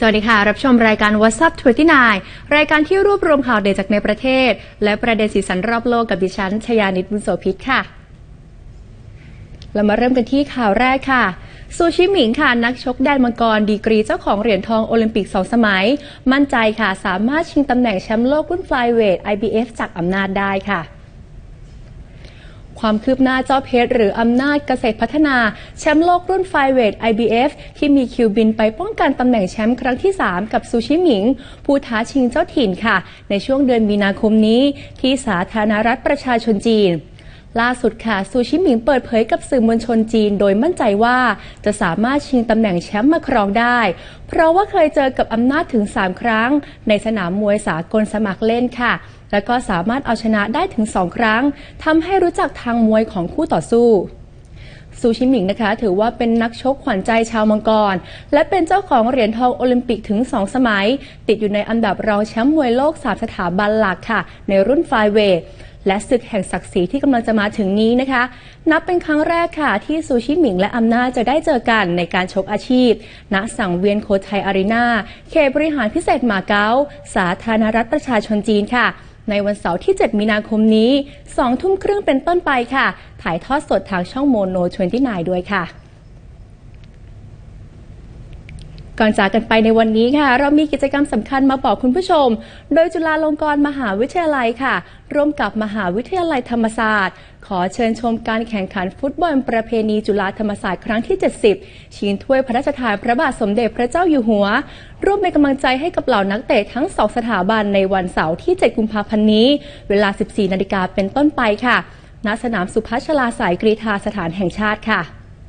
วัสดีค่ะรับชมรายการ What's Up 29 รายการที่รวบรวมข่าวเด่นจากในประเทศและประเด็นสีสันรอบโลกกับดิฉันชยานิต บุญโสภิตค่ะเรามาเริ่มกันที่ข่าวแรกค่ะซูชิหมิงค่ะนักชกแดนมังกรดีกรีเจ้าของเหรียญทองโอลิมปิก2 สมัยมั่นใจค่ะสามารถชิงตำแหน่งแชมป์โลกรุ่น Flyweight IBF จากอำนาจได้ค่ะความคืบหน้าเจ้าเพชรหรืออำนาจเกษตรพัฒนาแชมป์โลกรุ่น Flyweight IBF ที่มีคิวบินไปป้องกันตำแหน่งแชมป์ครั้งที่ 3 กับซูชิหมิงผู้ท้าชิงเจ้าถิ่นค่ะในช่วงเดือนมีนาคมนี้ที่สาธารณรัฐประชาชนจีนล่าสุดค่ะซูชิหมิงเปิดเผยกับสื่อมวลชนจีนโดยมั่นใจว่าจะสามารถชิงตำแหน่งแชมป์มาครองได้เพราะว่าเคยเจอกับอำนาจถึง3 ครั้งในสนามมวยสากลสมัครเล่นค่ะและก็สามารถเอาชนะได้ถึง2 ครั้งทำให้รู้จักทางมวยของคู่ต่อสู้ซูชิหมิงนะคะถือว่าเป็นนักชกขวัญใจชาวมังกรและเป็นเจ้าของเหรียญทองโอลิมปิกถึง2 สมัยติดอยู่ในอันดับรองแชมป์มวยโลก3 สถาบันหลักค่ะในรุ่น Flyweightและศึกแห่งศักดิ์ศรีที่กำลังจะมาถึงนี้นะคะนับเป็นครั้งแรกค่ะที่ซูชิหมิงและอำนาจจะได้เจอกันในการชกอาชีพณสังเวียนโคไทยอารีนาเขตบริหารพิเศษมาเก๊าสาธารณรัฐประชาชนจีนค่ะในวันเสาร์ที่7 มีนาคมนี้ 20:30 น.เป็นต้นไปค่ะถ่ายทอดสดทางช่องโมโน 29 ด้วยค่ะก่อนจากกันไปในวันนี้ค่ะเรามีกิจกรรมสำคัญมาบอกคุณผู้ชมโดยจุฬาลงกรณ์มหาวิทยาลัยค่ะร่วมกับมหาวิทยาลัยธรรมศาสตร์ขอเชิญชมการแข่งขันฟุตบอลประเพณีจุฬาธรรมศาสตร์ครั้งที่ 70 ชิงถ้วยพระราชทานพระบาทสมเด็จพระเจ้าอยู่หัวร่วมเป็นกำลังใจให้กับเหล่านักเตะทั้ง2 สถาบันในวันเสาร์ที่ 7 กุมภาพันธ์นี้เวลา 14 นาฬิกาเป็นต้นไปค่ะณสนามสุพัชลาสายกรีฑาสถานแห่งชาติค่ะ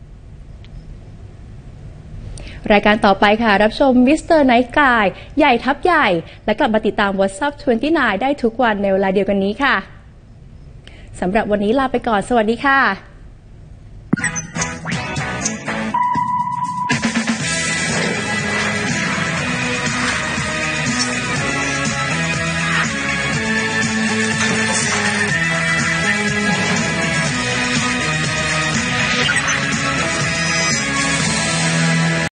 รายการต่อไปค่ะรับชมมิสเตอร์ไนท์กายใหญ่ทับใหญ่และกลับมาติดตาม What's Up 29 ได้ทุกวันในเวลาเดียวกันนี้ค่ะสำหรับวันนี้ลาไปก่อนสวัสดีค่ะ